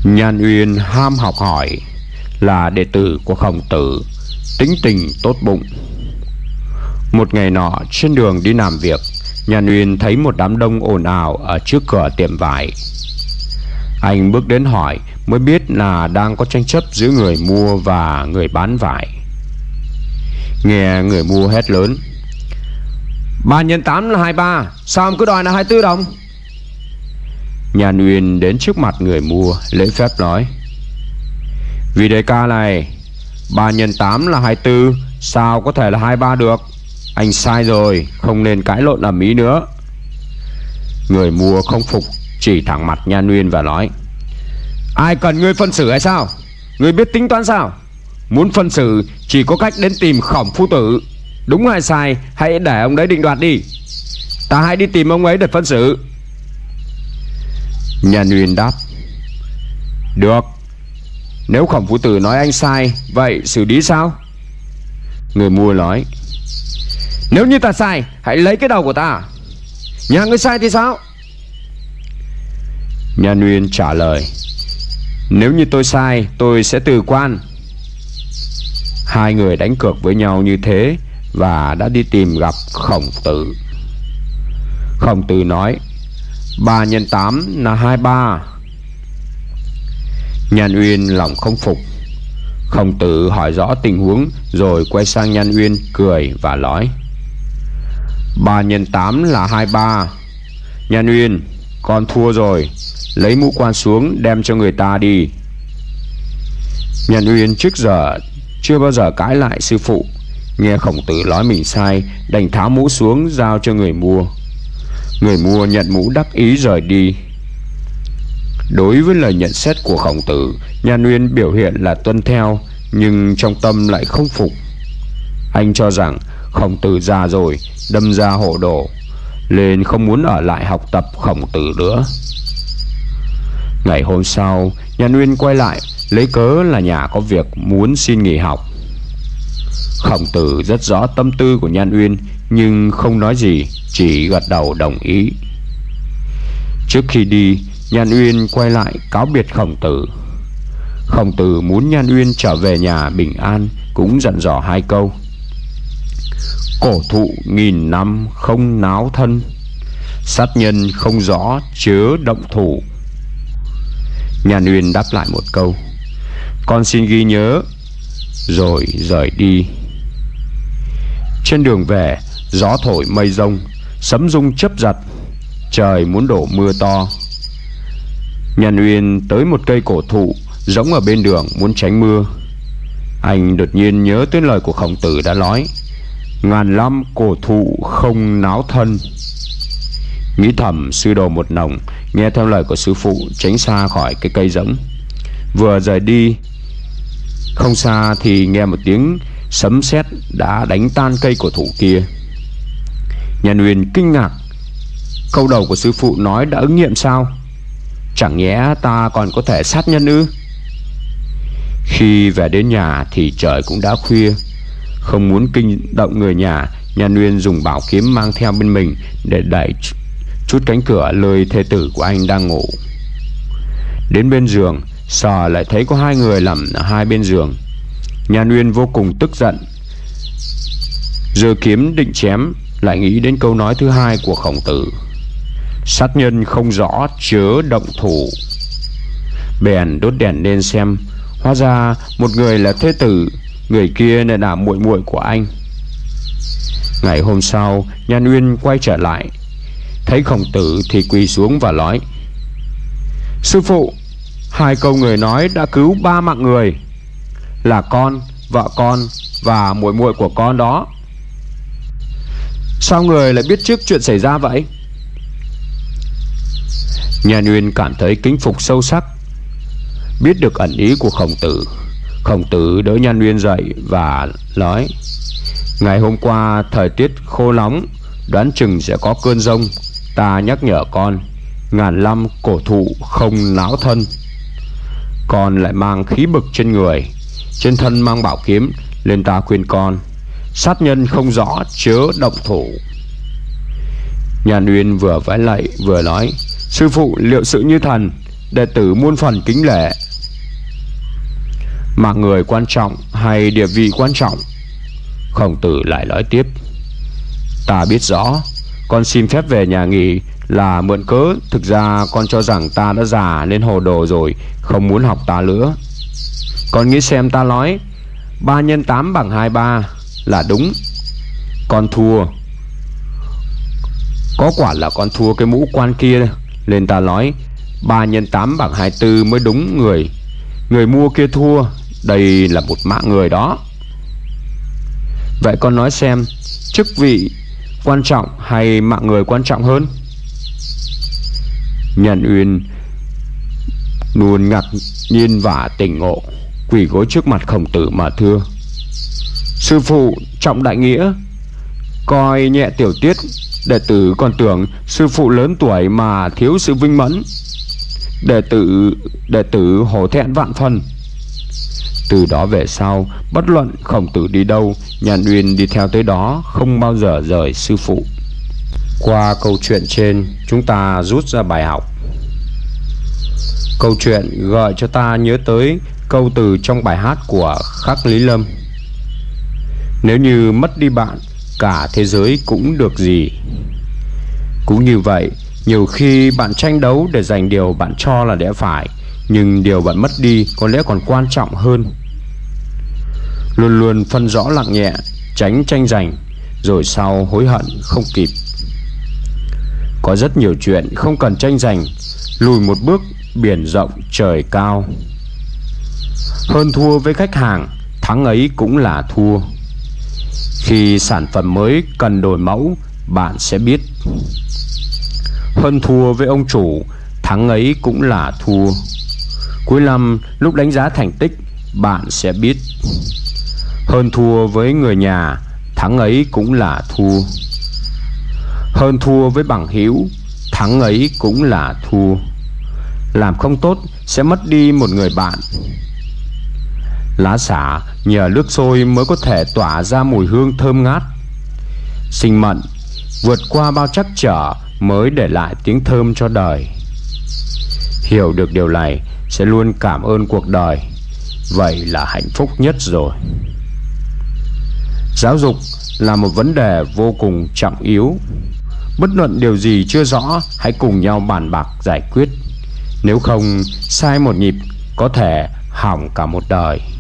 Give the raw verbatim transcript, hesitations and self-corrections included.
Nhan Uyên ham học hỏi, là đệ tử của Khổng Tử, tính tình tốt bụng. Một ngày nọ trên đường đi làm việc, Nhan Uyên thấy một đám đông ồn ào ở trước cửa tiệm vải. Anh bước đến hỏi mới biết là đang có tranh chấp giữa người mua và người bán vải. Nghe người mua hét lớn: Ba nhân tám là hai ba, sao ông cứ đòi là hai tư đồng? Nhan Uyên đến trước mặt người mua lễ phép nói: Vì đại ca này, ba nhân tám là hai tư, sao có thể là hai ba được? Anh sai rồi, không nên cãi lộn ầm ĩ nữa. Người mua không phục, chỉ thẳng mặt Nhan Uyên và nói: Ai cần ngươi phân xử hay sao? Ngươi biết tính toán sao? Muốn phân xử chỉ có cách đến tìm Khổng phu tử. Đúng hay sai hãy để ông đấy định đoạt đi. Ta hãy đi tìm ông ấy để phân xử. Nhan Uyên đáp: Được, nếu Khổng phu tử nói anh sai, vậy xử lý sao? Người mua nói: Nếu như ta sai, hãy lấy cái đầu của ta. Nhà ngươi sai thì sao? Nhan Uyên trả lời: Nếu như tôi sai, tôi sẽ từ quan. Hai người đánh cược với nhau như thế và đã đi tìm gặp Khổng Tử. Khổng Tử nói: Ba nhân tám là hai ba. Nhan Uyên lòng không phục. Khổng Tử hỏi rõ tình huống rồi quay sang Nhan Uyên cười và nói: Ba nhân tám là hai ba. Nhan Uyên, con thua rồi, lấy mũ quan xuống đem cho người ta đi. Nhan Uyên trước giờ chưa bao giờ cãi lại sư phụ, nghe Khổng Tử nói mình sai, đành tháo mũ xuống giao cho người mua. Người mua nhận mũ đắc ý rời đi. Đối với lời nhận xét của Khổng Tử, Nhan Uyên biểu hiện là tuân theo, nhưng trong tâm lại không phục. Anh cho rằng Khổng Tử già rồi, đâm ra hồ đồ, nên không muốn ở lại học tập Khổng Tử nữa. Ngày hôm sau, Nhan Uyên quay lại, lấy cớ là nhà có việc muốn xin nghỉ học. Khổng Tử rất rõ tâm tư của Nhan Uyên, nhưng không nói gì, chỉ gật đầu đồng ý. Trước khi đi, Nhan Uyên quay lại cáo biệt Khổng Tử. Khổng Tử muốn Nhan Uyên trở về nhà bình an, cũng dặn dò hai câu: Cổ thụ nghìn năm không náo thân, sát nhân không rõ chớ động thủ. Nhan Uyên đáp lại một câu: Con xin ghi nhớ, rồi rời đi. Trên đường về, gió thổi mây rông, sấm rung chớp giật, trời muốn đổ mưa to. Nhan Uyên tới một cây cổ thụ giống ở bên đường muốn tránh mưa. Anh đột nhiên nhớ tới lời của Khổng Tử đã nói: Ngàn năm cổ thụ không náo thân. Nghĩ thầm sư đồ một nòng, nghe theo lời của sư phụ tránh xa khỏi cái cây rỗng. Vừa rời đi không xa thì nghe một tiếng sấm sét đã đánh tan cây cổ thụ kia. Nhan Uyên kinh ngạc, câu đầu của sư phụ nói đã ứng nghiệm sao? Chẳng nhẽ ta còn có thể sát nhân ư? Khi về đến nhà thì trời cũng đã khuya. Không muốn kinh động người nhà, Nhan Uyên dùng bảo kiếm mang theo bên mình để đẩy chút cánh cửa lơi thê tử của anh đang ngủ. Đến bên giường, sờ lại thấy có hai người nằm ở hai bên giường. Nhan Uyên vô cùng tức giận, giơ kiếm định chém, lại nghĩ đến câu nói thứ hai của Khổng Tử: Sát nhân không rõ chớ động thủ. Bèn đốt đèn lên xem, hóa ra một người là thê tử, người kia lại là muội muội của anh. Ngày hôm sau, Nhan Uyên quay trở lại, thấy Khổng Tử thì quỳ xuống và nói: Sư phụ, hai câu người nói đã cứu ba mạng người, là con, vợ con và muội muội của con đó. Sao người lại biết trước chuyện xảy ra vậy? Nhan Uyên cảm thấy kính phục sâu sắc, biết được ẩn ý của Khổng Tử. Khổng Tử đỡ Nhan Uyên dậy và nói: Ngày hôm qua thời tiết khô nóng, đoán chừng sẽ có cơn giông. Ta nhắc nhở con, ngàn năm cổ thụ không náo thân. Con lại mang khí bực trên người, trên thân mang bảo kiếm, nên ta khuyên con, sát nhân không rõ chớ động thủ. Nhan Uyên vừa vái lạy vừa nói: Sư phụ liệu sự như thần, đệ tử muôn phần kính lễ. Mạng người quan trọng hay địa vị quan trọng? Khổng Tử lại nói tiếp: Ta biết rõ, con xin phép về nhà nghỉ là mượn cớ. Thực ra con cho rằng ta đã già nên hồ đồ rồi, không muốn học ta nữa. Con nghĩ xem, ta nói ba nhân tám bằng hai ba là đúng. Con thua, có quả là con thua cái mũ quan kia, nên ta nói ba nhân tám bằng hai tư mới đúng. Người Người mua kia thua, đây là một mạng người đó. Vậy con nói xem, chức vị quan trọng hay mạng người quan trọng hơn? Nhân Uyên luôn ngạc nhiên và tỉnh ngộ, quỳ gối trước mặt Khổng Tử mà thưa: Sư phụ trọng đại nghĩa, coi nhẹ tiểu tiết. Đệ tử còn tưởng sư phụ lớn tuổi mà thiếu sự vinh mẫn. Đệ tử đệ tử hổ thẹn vạn phần. Từ đó về sau, bất luận Khổng Tử đi đâu, Nhan Uyên đi theo tới đó, không bao giờ rời sư phụ. Qua câu chuyện trên, chúng ta rút ra bài học. Câu chuyện gợi cho ta nhớ tới câu từ trong bài hát của Khắc Lý Lâm: Nếu như mất đi bạn, cả thế giới cũng được gì. Cũng như vậy, nhiều khi bạn tranh đấu để giành điều bạn cho là lẽ phải, nhưng điều bạn mất đi có lẽ còn quan trọng hơn. Luôn luôn phân rõ nặng nhẹ, tránh tranh giành, rồi sau hối hận không kịp. Có rất nhiều chuyện không cần tranh giành, lùi một bước biển rộng trời cao. Hơn thua với khách hàng, thắng ấy cũng là thua. Khi sản phẩm mới cần đổi mẫu, bạn sẽ biết. Hơn thua với ông chủ, thắng ấy cũng là thua. Cuối năm lúc đánh giá thành tích, bạn sẽ biết. Hơn thua với người nhà, thắng ấy cũng là thua. Hơn thua với bằng hữu, thắng ấy cũng là thua. Làm không tốt sẽ mất đi một người bạn. Lá xả nhờ nước sôi mới có thể tỏa ra mùi hương thơm ngát. Sinh mệnh vượt qua bao trắc trở mới để lại tiếng thơm cho đời. Hiểu được điều này sẽ luôn cảm ơn cuộc đời. Vậy là hạnh phúc nhất rồi. Giáo dục là một vấn đề vô cùng trọng yếu. Bất luận điều gì chưa rõ, hãy cùng nhau bàn bạc giải quyết. Nếu không, sai một nhịp có thể hỏng cả một đời.